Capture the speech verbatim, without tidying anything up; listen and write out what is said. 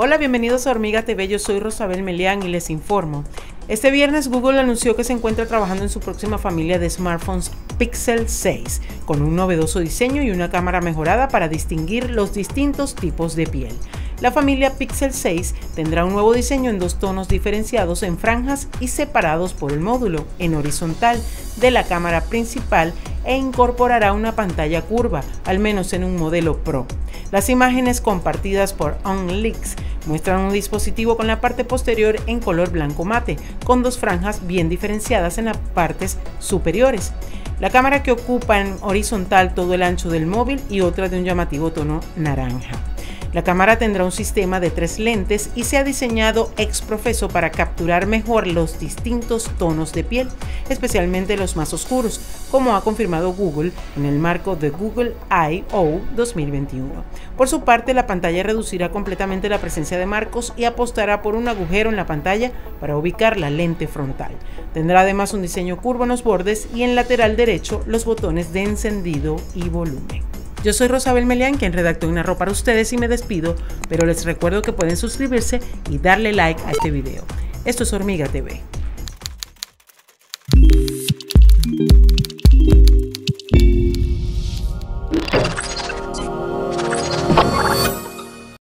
Hola, bienvenidos a Hormiga T V, yo soy Rosabel Melián y les informo. Este viernes Google anunció que se encuentra trabajando en su próxima familia de smartphones Pixel seis, con un novedoso diseño y una cámara mejorada para distinguir los distintos tipos de piel. La familia Pixel seis tendrá un nuevo diseño en dos tonos diferenciados en franjas y separados por el módulo en horizontal de la cámara principal e incorporará una pantalla curva, al menos en un modelo Pro. Las imágenes compartidas por OnLeaks muestran un dispositivo con la parte posterior en color blanco mate, con dos franjas bien diferenciadas en las partes superiores. La cámara que ocupa en horizontal todo el ancho del móvil y otra de un llamativo tono naranja. La cámara tendrá un sistema de tres lentes y se ha diseñado ex profeso para capturar mejor los distintos tonos de piel, especialmente los más oscuros, como ha confirmado Google en el marco de Google I O dos mil veintiuno. Por su parte, la pantalla reducirá completamente la presencia de marcos y apostará por un agujero en la pantalla para ubicar la lente frontal. Tendrá además un diseño curvo en los bordes y en lateral derecho los botones de encendido y volumen. Yo soy Rosabel Melián, quien redactó y narró para ustedes, y me despido, pero les recuerdo que pueden suscribirse y darle like a este video. Esto es Hormiga T V.